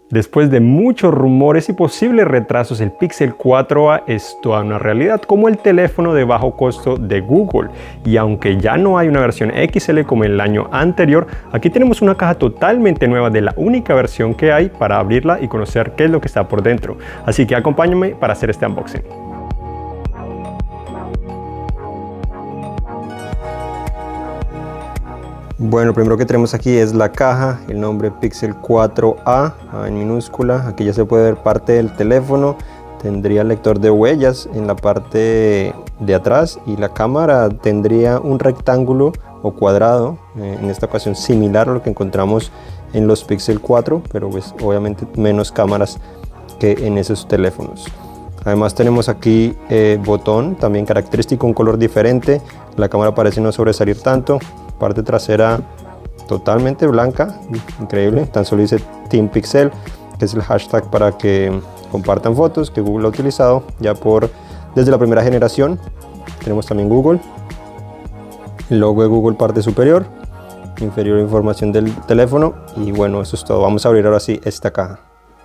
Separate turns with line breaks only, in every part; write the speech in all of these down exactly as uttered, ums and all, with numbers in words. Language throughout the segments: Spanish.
Después de muchos rumores y posibles retrasos, el Pixel cuatro a es toda una realidad como el teléfono de bajo costo de Google. Y aunque ya no hay una versión X L como el año anterior, aquí tenemos una caja totalmente nueva de la única versión que hay para abrirla y conocer qué es lo que está por dentro. Así que acompáñame para hacer este unboxing. Bueno, lo primero que tenemos aquí es la caja, el nombre Pixel cuatro a, A en minúscula. Aquí ya se puede ver parte del teléfono. Tendría lector de huellas en la parte de atrás y la cámara tendría un rectángulo o cuadrado, eh, en esta ocasión similar a lo que encontramos en los Pixel cuatro, pero pues obviamente menos cámaras que en esos teléfonos. Además tenemos aquí eh, botón, también característico, un color diferente. La cámara parece no sobresalir tanto. Parte trasera totalmente blanca, increíble. Tan solo dice Team Pixel, que es el hashtag para que compartan fotos que Google ha utilizado ya por desde la primera generación. Tenemos también Google, el logo de Google parte superior, inferior información del teléfono y bueno, eso es todo. Vamos a abrir ahora sí esta caja.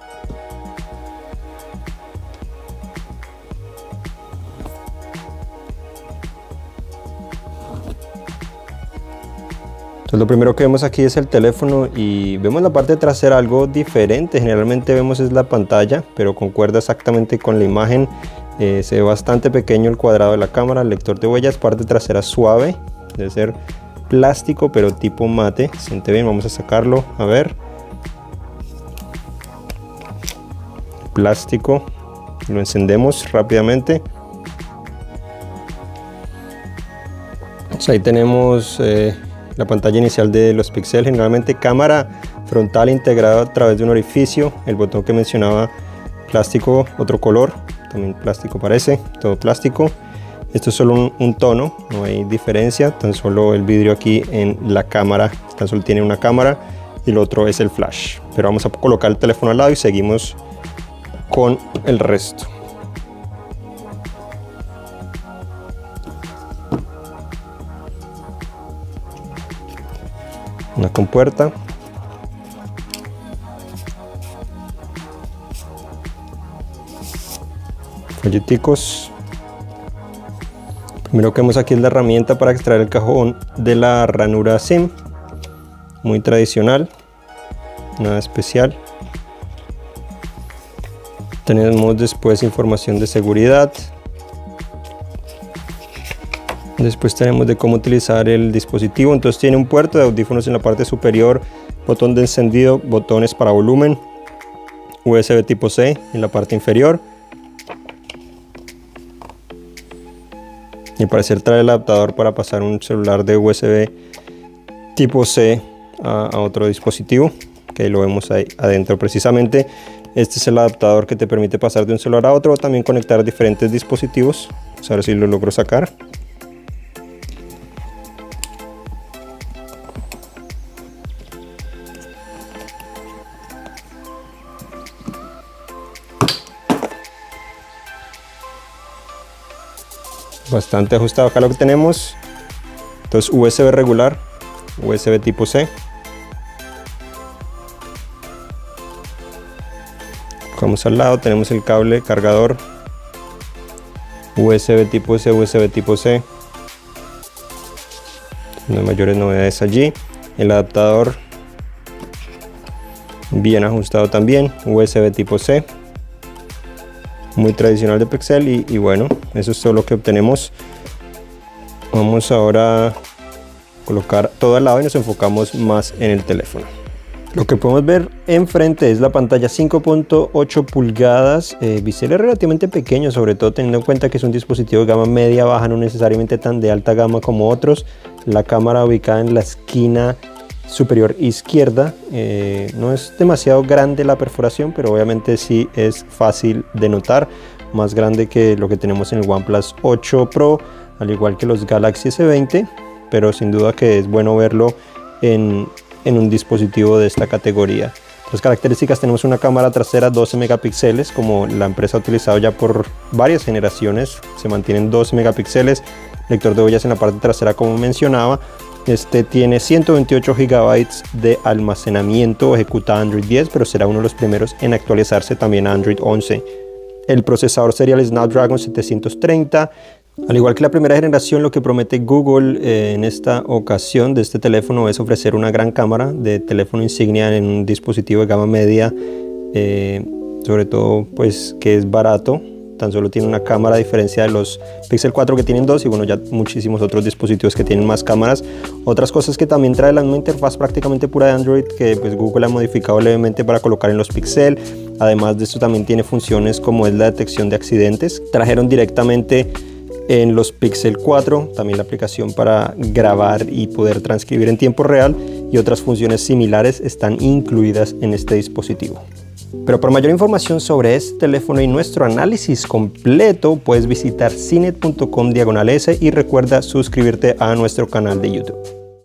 Entonces, lo primero que vemos aquí es el teléfono y vemos la parte trasera algo diferente. Generalmente vemos es la pantalla, pero concuerda exactamente con la imagen. Eh, se ve bastante pequeño el cuadrado de la cámara, el lector de huellas, parte trasera suave, debe ser plástico pero tipo mate. Se siente bien, vamos a sacarlo, a ver. Plástico, lo encendemos rápidamente. Entonces, ahí tenemos eh, la pantalla inicial de los Pixel, generalmente cámara frontal integrada a través de un orificio, el botón que mencionaba plástico, otro color, también plástico parece, todo plástico. Esto es solo un, un tono, no hay diferencia, tan solo el vidrio aquí en la cámara, tan solo tiene una cámara y el otro es el flash. Pero vamos a colocar el teléfono al lado y seguimos con el resto. Una compuerta, folleticos. Primero que vemos aquí es la herramienta para extraer el cajón de la ranura SIM, muy tradicional, nada especial. Tenemos después información de seguridad. Después tenemos de cómo utilizar el dispositivo. Entonces tiene un puerto de audífonos en la parte superior, botón de encendido, botones para volumen, U S B tipo C en la parte inferior. Y al parecer trae el adaptador para pasar un celular de U S B tipo C a, a otro dispositivo, que ahí lo vemos ahí adentro precisamente. Este es el adaptador que te permite pasar de un celular a otro o también conectar diferentes dispositivos. Vamos a ver si lo logro sacar. Bastante ajustado. Acá lo que tenemos, entonces U S B regular, U S B tipo C. Vamos al lado, tenemos el cable cargador, U S B tipo C, U S B tipo C. No hay mayores novedades allí. El adaptador bien ajustado también, U S B tipo C. Muy tradicional de Pixel y, y bueno, eso es todo lo que obtenemos. Vamos ahora a colocar todo al lado y nos enfocamos más en el teléfono. Lo que podemos ver enfrente es la pantalla cinco punto ocho pulgadas, eh, bisel es relativamente pequeño, sobre todo teniendo en cuenta que es un dispositivo de gama media baja, no necesariamente tan de alta gama como otros. La cámara ubicada en la esquina superior izquierda, eh, no es demasiado grande la perforación, pero obviamente sí es fácil de notar, más grande que lo que tenemos en el OnePlus ocho Pro, al igual que los Galaxy S veinte, pero sin duda que es bueno verlo en, en un dispositivo de esta categoría. Las características: tenemos una cámara trasera doce megapíxeles, como la empresa ha utilizado ya por varias generaciones, se mantienen doce megapíxeles, lector de huellas en la parte trasera como mencionaba, Este tiene ciento veintiocho gigabytes de almacenamiento, ejecuta Android diez, pero será uno de los primeros en actualizarse también a Android once. El procesador sería el Snapdragon setecientos treinta. Al igual que la primera generación, lo que promete Google eh, en esta ocasión de este teléfono es ofrecer una gran cámara de teléfono insignia en un dispositivo de gama media, eh, sobre todo pues que es barato. Tan solo tiene una cámara a diferencia de los Pixel cuatro que tienen dos y bueno, ya muchísimos otros dispositivos que tienen más cámaras. Otras cosas que también trae la misma interfaz prácticamente pura de Android que pues Google ha modificado levemente para colocar en los Pixel. Además de esto también tiene funciones como es la detección de accidentes. Trajeron directamente en los Pixel cuatro también la aplicación para grabar y poder transcribir en tiempo real, y otras funciones similares están incluidas en este dispositivo. Pero para mayor información sobre este teléfono y nuestro análisis completo, puedes visitar cinet punto com diagonal S y recuerda suscribirte a nuestro canal de YouTube.